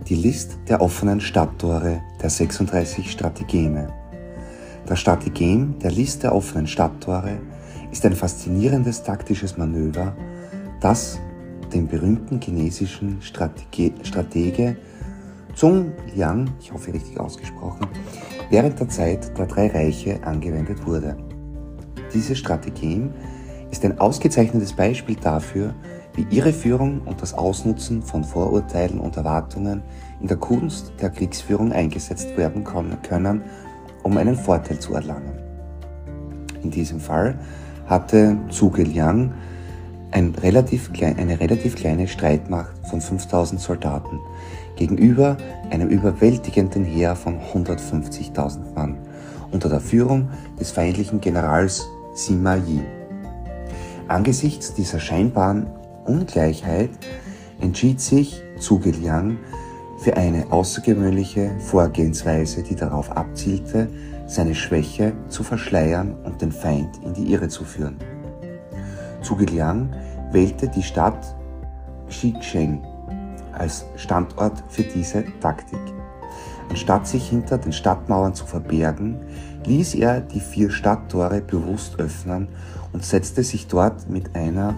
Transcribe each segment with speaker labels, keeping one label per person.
Speaker 1: Die List der offenen Stadttore der 36 Strategeme. Das Stratagem der List der offenen Stadttore ist ein faszinierendes taktisches Manöver, das den berühmten chinesischen Stratege Zhuge Liang, ich hoffe richtig ausgesprochen, während der Zeit der 3 Reiche angewendet wurde. Dieses Stratagem ist ein ausgezeichnetes Beispiel dafür, wie Irreführung und das Ausnutzen von Vorurteilen und Erwartungen in der Kunst der Kriegsführung eingesetzt werden können, um einen Vorteil zu erlangen. In diesem Fall hatte Zhuge Liang eine relativ kleine Streitmacht von 5000 Soldaten gegenüber einem überwältigenden Heer von 150.000 Mann unter der Führung des feindlichen Generals Sima Yi. Angesichts dieser scheinbaren Ungleichheit entschied sich Zhuge Liang für eine außergewöhnliche Vorgehensweise, die darauf abzielte, seine Schwäche zu verschleiern und den Feind in die Irre zu führen. Zhuge Liang wählte die Stadt Xicheng als Standort für diese Taktik. Anstatt sich hinter den Stadtmauern zu verbergen, ließ er die 4 Stadttore bewusst öffnen und setzte sich dort mit einer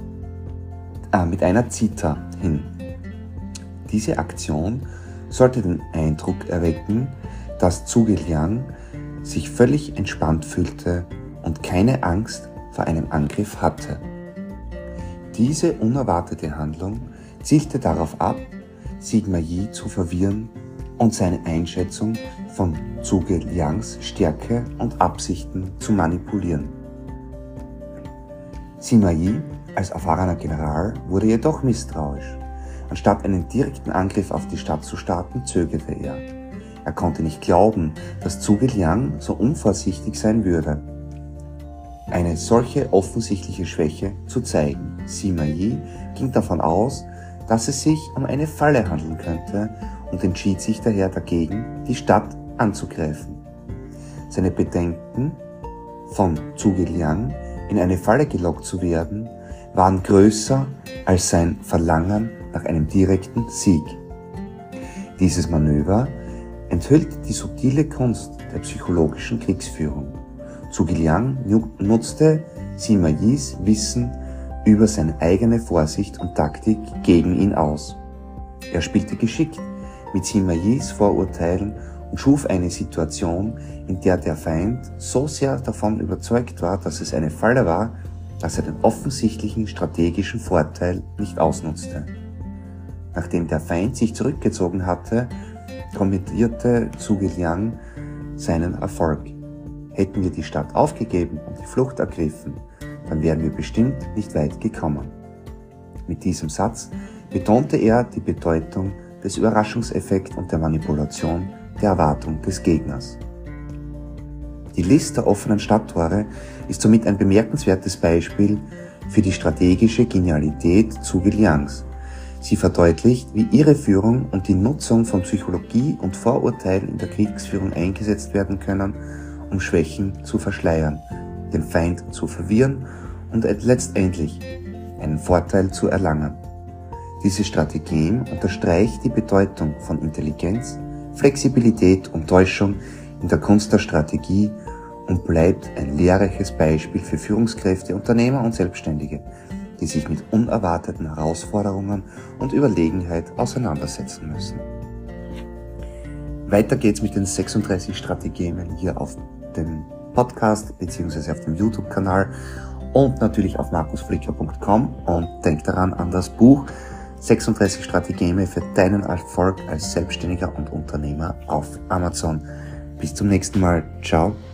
Speaker 1: Zither hin. Diese Aktion sollte den Eindruck erwecken, dass Zhuge Liang sich völlig entspannt fühlte und keine Angst vor einem Angriff hatte. Diese unerwartete Handlung zielte darauf ab, Sima Yi zu verwirren und seine Einschätzung von Zhuge Liangs Stärke und Absichten zu manipulieren. Sima Yi als erfahrener General wurde jedoch misstrauisch. Anstatt einen direkten Angriff auf die Stadt zu starten, zögerte er. Er konnte nicht glauben, dass Zhuge Liang so unvorsichtig sein würde, eine solche offensichtliche Schwäche zu zeigen. Sima Yi ging davon aus, dass es sich um eine Falle handeln könnte und entschied sich daher dagegen, die Stadt anzugreifen. Seine Bedenken, von Zhuge Liang in eine Falle gelockt zu werden, waren größer als sein Verlangen nach einem direkten Sieg. Dieses Manöver enthüllt die subtile Kunst der psychologischen Kriegsführung. Zhuge Liang nutzte Sima Yis Wissen über seine eigene Vorsicht und Taktik gegen ihn aus. Er spielte geschickt mit Sima Yis Vorurteilen und schuf eine Situation, in der der Feind so sehr davon überzeugt war, dass es eine Falle war, dass er den offensichtlichen strategischen Vorteil nicht ausnutzte. Nachdem der Feind sich zurückgezogen hatte, kommentierte Zhuge Liang seinen Erfolg. Hätten wir die Stadt aufgegeben und die Flucht ergriffen, dann wären wir bestimmt nicht weit gekommen. Mit diesem Satz betonte er die Bedeutung des Überraschungseffekts und der Manipulation der Erwartung des Gegners. Die List der offenen Stadttore ist somit ein bemerkenswertes Beispiel für die strategische Genialität Zhuge Liangs. Sie verdeutlicht, wie Irreführung und die Nutzung von Psychologie und Vorurteilen in der Kriegsführung eingesetzt werden können, um Schwächen zu verschleiern, den Feind zu verwirren und letztendlich einen Vorteil zu erlangen. Dieses Stratagem unterstreicht die Bedeutung von Intelligenz, Flexibilität und Täuschung in der Kunst der Strategie und bleibt ein lehrreiches Beispiel für Führungskräfte, Unternehmer und Selbstständige, die sich mit unerwarteten Herausforderungen und Überlegenheit auseinandersetzen müssen. Weiter geht's mit den 36 Strategemen hier auf dem Podcast bzw. auf dem YouTube-Kanal und natürlich auf markusflicker.com, und denk daran an das Buch 36 Strategeme für deinen Erfolg als Selbstständiger und Unternehmer auf Amazon. Bis zum nächsten Mal. Ciao.